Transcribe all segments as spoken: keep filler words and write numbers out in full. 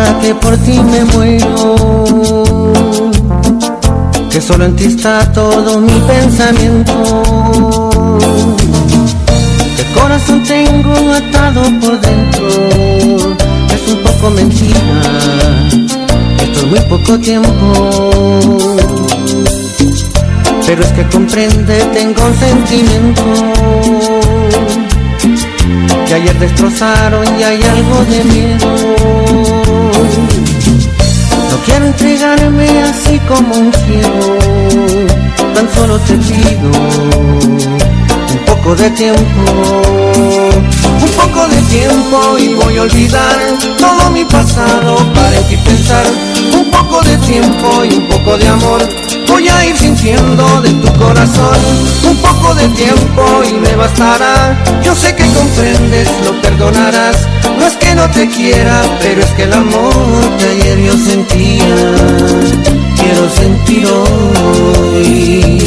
vida, que por ti me muero, que solo en ti está todo mi pensamiento. El corazón tengo atado por dentro, es un poco mentira, esto es muy poco tiempo. Pero es que comprende, tengo un sentimiento que ayer destrozaron y hay algo de miedo. No quiero entregarme así como un ciego, tan solo te pido un poco de tiempo, un poco de tiempo y voy a olvidar todo mi pasado para en ti pensar. Un poco de tiempo y un poco de amor voy a ir sintiendo de tu corazón. Un poco de tiempo y me bastará. Yo sé que comprendes, lo perdonarás. No es que no te quiera, pero es que el amor que ayer yo sentía, quiero sentir hoy.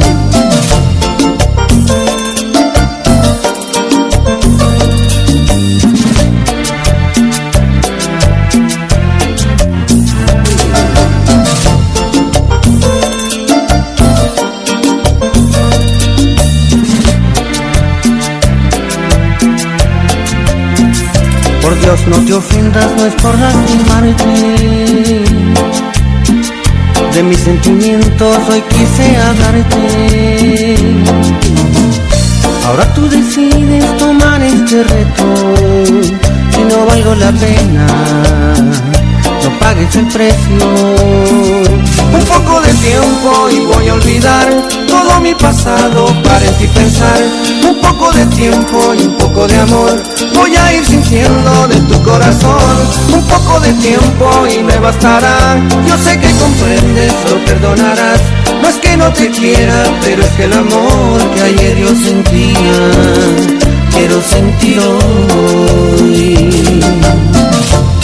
Por Dios no te ofendas, no es por lastimarte. De mis sentimientos hoy quise hablarte. Ahora tú decides tomar este reto. Si no valgo la pena, no pagues el precio. Un poco de tiempo y voy a olvidar todo mi pasado para en ti pensar. Un poco de tiempo y un poco de amor voy a ir sintiendo de tu corazón. Un poco de tiempo y me bastará. Yo sé que comprendes, lo perdonarás. No es que no te quiera, pero es que el amor que ayer yo sentía, quiero sentir hoy.